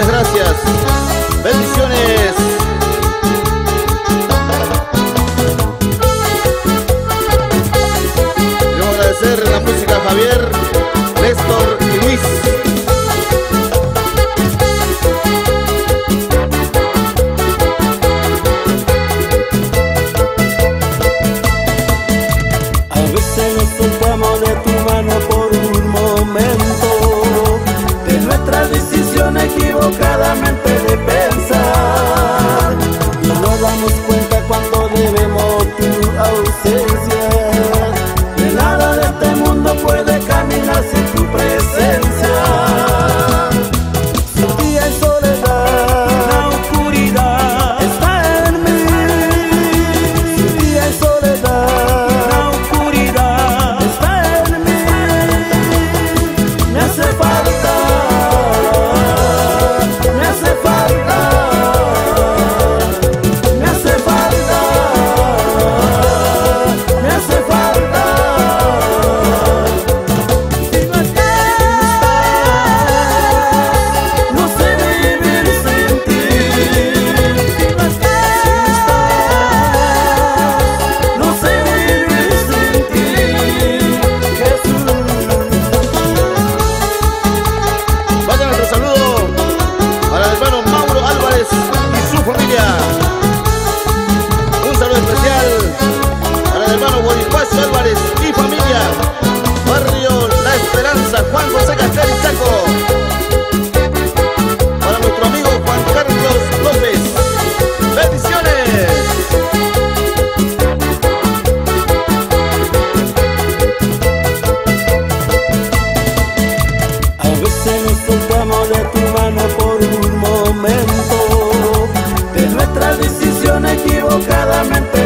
Muchas gracias. Bendiciones. Quiero agradecer la música a Javier, Néstor y Luis. A veces nos soltamos de tu mano por un momento, de nuestra decisión equivocadamente de pensar, y nos damos cuenta cuando debemos tu ausencia. De nada de este mundo puede caminar sin tu presencia. Sin ti hay soledad, la oscuridad está en mí. Sin ti hay soledad, la oscuridad está en mí. Me hace falta, me hace falta, me hace falta, me hace falta. Si no estás, no sé vivir sin ti. Si no estás, no sé vivir sin ti, Jesús. Vaya nuestro saludo para el hermano Mauro Álvarez y su familia. Un saludo especial para el hermano Bonifacio Álvarez y familia. Barrio La Esperanza, Juan José Castel y Chaco. Para nuestro amigo Juan Carlos López. Bendiciones. A veces nos soltamos de tu mano por un momento, de nuestra decisión equivocadamente